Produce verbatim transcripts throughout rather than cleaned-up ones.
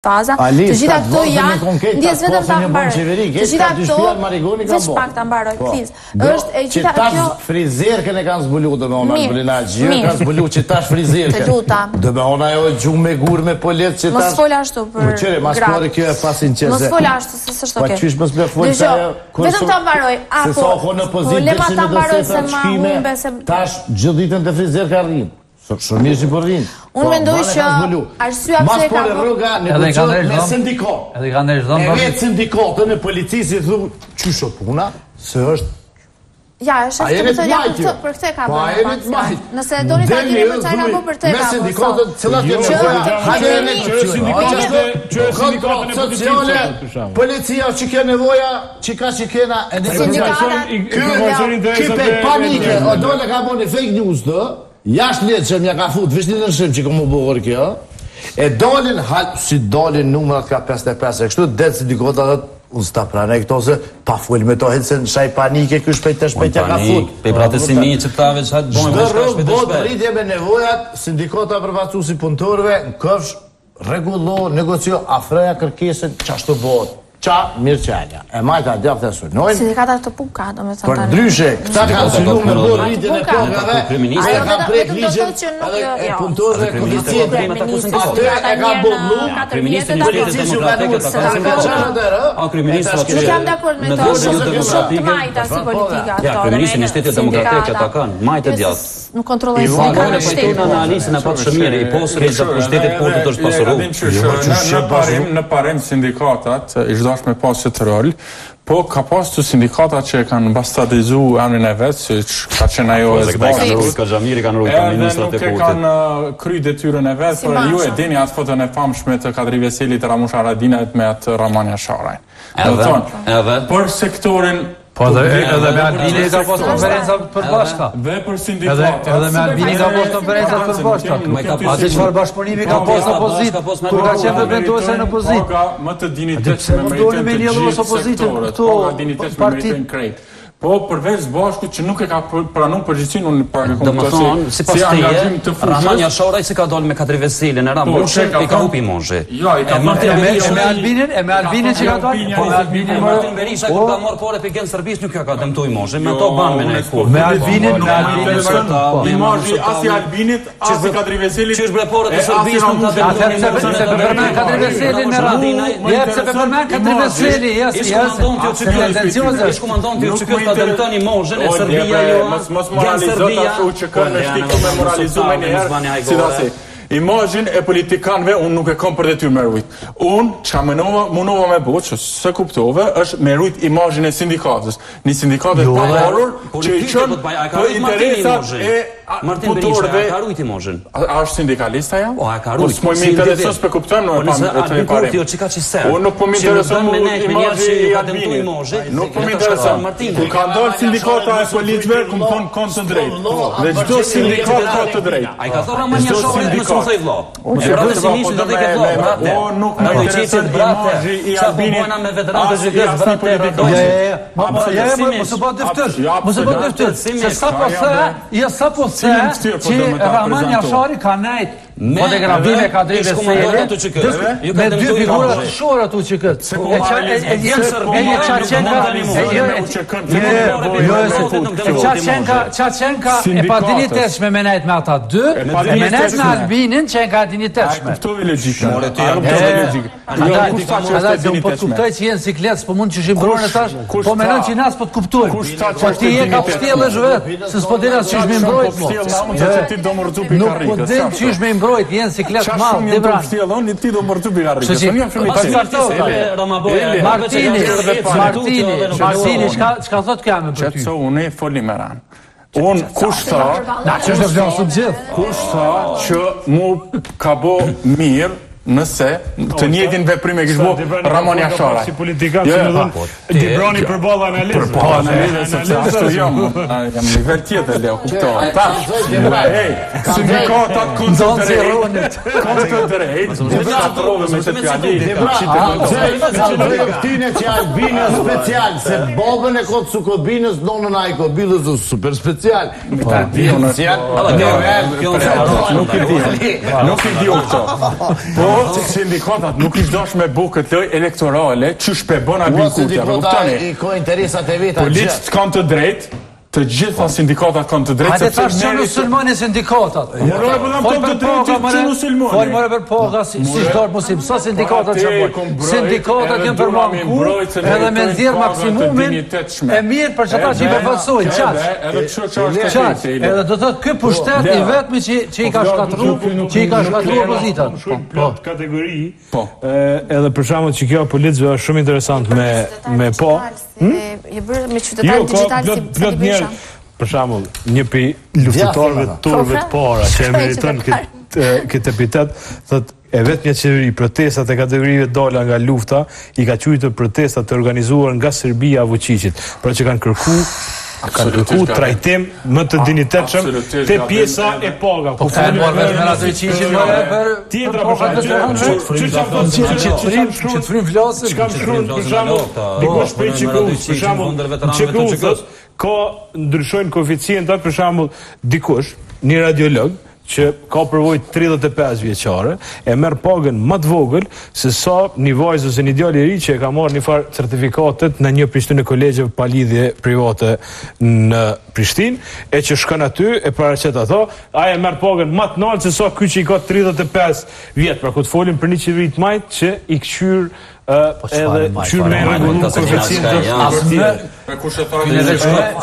baza. Të gjitha këto janë, ndjes vetëm ta mbaroj. Të gjitha këto, veç pak ta mbaroj, please. Është e gjitha kjo. Që tash frizerkën e kanë zbulu, do me ona Bulina Gjirë, kanë zbulu që tash frizerkën. Të luta. Do me ona jo gjumë me gurë me polet që tash. Mos fol ashtu për gratë. Mas pore kjo e pasin qese. Mos fol ashtu, se s'është oke. Pa qysh mos me fol se ajo. Vetëm ta mbaroj, apo. Se sa ho në pozit, lema ta mbaroj se ma humbe se. Tash gjithë ditën të frizerka rrinë. Shumë mirë që po rrinë. Unë mendoj që arsyeja pse ka rruga negocion me sindikat. Edhe ka ndërsh dhënë. E vetë sindikatën e policisë thonë çu puna, se është. Ja, është këtë për këtë ka bërë. Nëse doni ta dini për çfarë ka bërë për të ka. Me sindikatën, cilat janë hajde ne që sindikatën, që sindikatën sociale, policia që ka nevoja, që ka që kena sindikata. Ky panike, o dole ka bënë fake news do. Jashtë letë që mja ka fut, vishti në nëshim që këmë bërë kjo, e dalin, si dalin numërat ka pesëdhjetë e pesë, e kështu, detë sindikotat, unë s'ta prane këto se, pa full me to, se në shaj panike, kjo shpejt të shpejt ja ka fut. Pe pratësimi që këtave që hajtë bojnë, shtë rrëvë, botë rritje me nevojat, sindikota përfacu si punëtorve, në këfsh, regullo, negocio, afreja kërkesin, qashtu botë. Qa mirë qenja. E majta djafë të sunojnë. Sindikata të puka, do me të për ndryshe, këta kanë synu me bërë rritjen e plogave, aja ka prek ligjen e punëtorëve komitete. Atë e ka bodlu, policisë ju ka duhet së ta ka A kriministrat Nuk jam dakord me to, shumë të majta si politika. Ja, kriministri në shtetet demokratike ata kanë, majtë djathë. Nuk kontrolloj sindikatën e shtetit. Në analizën e patë shëmire, i posëri që për shtetit portit është pasuru. Në parim sindikatat, dash me pas që të rol, po ka pas të sindikatat që kanë bastadizu emrin e vetë, që ka qenë ajo e zbashur. Ka Xhamiri kanë rujtë ka ministrat e portit. Edhe nuk e kanë kry detyrën e vetë, por ju e dini atë fotën e famshme të Kadri Veselit e Ramush Haradinajt me atë Ramanja Sharaj. Edhe? Për sektorin Po edhe me Albini ka pas konferenca për bashka. Dhe për sindikatat. Edhe me Albini ka pas konferenca për bashka. A që çfarë bashkëpunimi ka pas në opozit, kur ka qenë vendosur në opozit. Po ka më të dinjitet me meritën të gjithë sektorët, po ka dinjitet me meritën krejt. Po përveç bashkut që nuk e ka pranuar përgjegjësinë unë para komunikacionit. Sipas teje, Ramanja Shoraj si ka dalë me Kadri Veselin e Ramushit, i ka hupi monxhi. Jo, i ka marrë me Albinin, e me Albinin që ka dalë. Po me Albinin Martin Berisha kur ka marrë porë pe Gen Serbisht nuk ka dëmtuar monxhi, me ato ban me ne. Me Albinin, me Albinin imazhi as i Albinit, as i Kadri Veselit. Çish bre porë të Serbisht nuk ka dëmtuar. Se përmend Kadri Veselin me Radinaj. Jep se përmend Kadri Veseli, jas, jas. Ish komandant ju çka ta dëmtoni monxhën e Serbia jo. Mos moralizot ashtu që kanë shtiku me moralizuar një herë. Sidosi, imazhin e politikanëve unë nuk e kam për detyrë me rujt. Unë çka mënova, mundova me bëj, që se kuptova, është me rujt imazhin e sindikatës. Një sindikat e pavarur që i çon po interesat e Martin Berisha ka rujt imazhin. A është sindikalista ja? Po, ka rujt. Po më intereson se kuptojmë në pamë të parë. Jo, çka ç'i serv. Unë nuk po më intereson me ne imazhi i Albinit. Nuk po më intereson Martin. Kur ka ndonjë sindikata e politikëve, ku më thon kont të drejtë. Dhe çdo sindikat ka të drejtë. Ai ka thënë Ramanja Shoraj më shumë thoj vëlla. Unë rrotësimisht do të ke vëlla. Po nuk më intereson imazhi i Albinit me veteranë të zgjedhës bratë. Ja, ja, ja. Mos u bë dëftër. Mos u bë dëftër. Se sa po thë, jo sa po thë që Ramanja Shari ka nejt fotografime ka drejtë se me dy figura të shohura tu që këtë. E qa e janë Serbia, Çaçenka, Çaçenka, Çaçenka e pa dinjitetshme me nejt me ata dy, e me nejt me Albinin që e ka dinjitetshme. Kuptoj logjikën. More ti kuptoj logjikën. Ata do po kuptoj që janë siklet, po mund të shimbrojnë tash, po mendon që nas po të kuptojnë. Po ti je ka vështjellësh vet, se s'po dinë as çish më mbrojt. Nuk po din çish më mbrojt, janë siklet madh, dhe pra. Vështjellon ti do mbrojtu bigarrikë. Unë jam shumë i pasardhë. Martini, Martini, Martini, çka çka thot kjo më për ty? Ço unë foli me ran. Unë kush tha, na ç'është do vjen sot gjithë. Kush tha që mu ka bë mirë nëse të njëjtin veprim e kishte bërë Ramanja Sharaj. Si politikan që më thon Dibrani përballë analizë. Përballë analizë sepse ashtu jam. Jam në nivel tjetër le kuptoj. Hey, sindikatat koncentrojnë. Koncentrojnë. Dhe atrove me të fjali. Që këtine që Albini është special, se babën e kotë Sukobinës, nonën a i Kobilës është super special. Nuk i di. Nuk i di këto. Po Jo, sindikatat nuk ishtë dash me bu këtë loj elektorale që shpebon Albin Kurtja. Sindikata i ko interesat e veta gjithë. Policët kanë të drejtë, të gjitha sindikatat kanë të drejtë. Hajde tash që musulmani sindikatat. Morë për them kanë të drejtë që musulmani. Fol morë për paga si shtar muslim. Sa sindikatat që bën? Sindikatat janë për mëngku, edhe me nxjerr maksimumin e mirë për çata që i përfaqësojnë. Çat. Edhe çfarë çfarë është edhe do thotë ky pushtet i vetmi që që i ka shkatruar, që i ka shkatruar opozitën. Po, kategori. Po. Edhe për shkakun që kjo policëve është shumë interesant me me po. Je bërë me qytetar digital si për shembull, një pi luftëtarëve turve të para që e meriton këtë epitet, thotë e vetmja qeveri protestat e kategorive dola nga lufta i ka quajtur protestat të organizuar nga Serbia Vučićit, pra që kanë kërku kanë kërku trajtim më të dinjitetshëm te pjesa e paga. Po ka marrë me atë Vučićin më për tjetra për shembull, që të frim flasë, çka më shkruan për shembull, dikush prej Çekus, për shembull, Çekus ka ndryshojnë koeficientat, për shembull, dikush, një radiolog që ka përvojë tridhjetë e pesë vjeçare, e merr pagën më të vogël se sa një vajzë ose një djalë i ri që e ka marrë një farë certifikatet në një Prishtinë kolegjeve pa lidhje private në Prishtinë, e që shkon aty e paraqet ato, ai e merr pagën më të lartë se sa ky që i ka tridhjetë e pesë vjet, pra ku të folim për një qeveri të majtë që i këshyr edhe qyrë me regullu koeficientet asme me kush e thonë edhe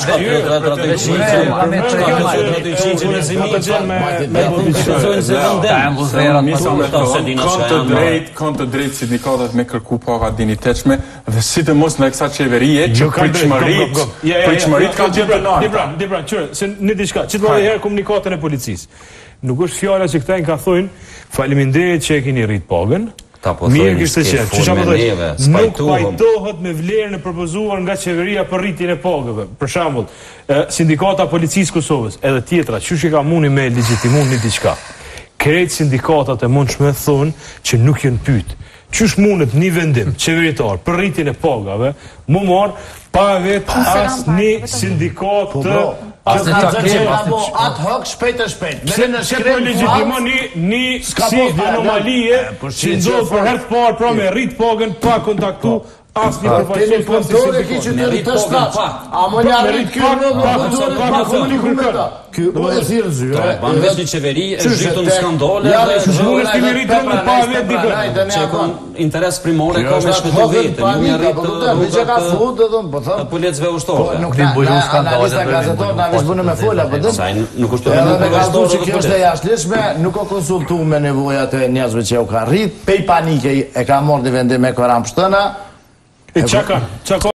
kanë të drejtë sindikatat me kërku paga dinjitetshme dhe sidomos në kësaj qeverie që pritshmërit pritshmërit kanë gjithë të larta. Dibra, dibra, qërë, se një diçka, që të vëllë herë komunikatën e policisë. Nuk është fjala që këta i ka thujnë, faleminderit që e keni rrit pagën, mirë kështë të qenë, që që më dhe nuk pajtohet me vlerën e propozuar nga qeveria për rritin e pagëve. Për shambull, sindikata policisë Kosovës, edhe tjetra, që që ka muni me legitimun një diqka. Krejt sindikatat e mund shme thonë që nuk jënë pytë. Qysh mundet një vendim qeveritar për rritin e pagave, mu marë pa vetë asë një sindikat të Asë një takim, ad hoc, shpejt e shpejt. Pse në shkrem legitimon një si anomalie që ndodhë për herë të parë pra me rrit pagën pa kontaktu asë një përfaqësues për sindikatën. Keni qytetit të shtatë, a më një arrit kjo në përfaqësues pa komuniku me ta. Kjo e thirë zyre. Banë vesh një qeveri e zhytu në skandale dhe shmurës të një rritë në pa vetë dikën. Që e kon interes primore ka me shpetu vetë, një një rritë policëve ushtore. Nuk të analista gazetor në avishë bënë me fola, për dëmë. Nuk është edhe me gazetu që kjo është e jashtishme, nuk o konsultu me nevojat e njëzve që u ka rritë, pej panike e ka morë një vendim e këram pështëna. E qa ka?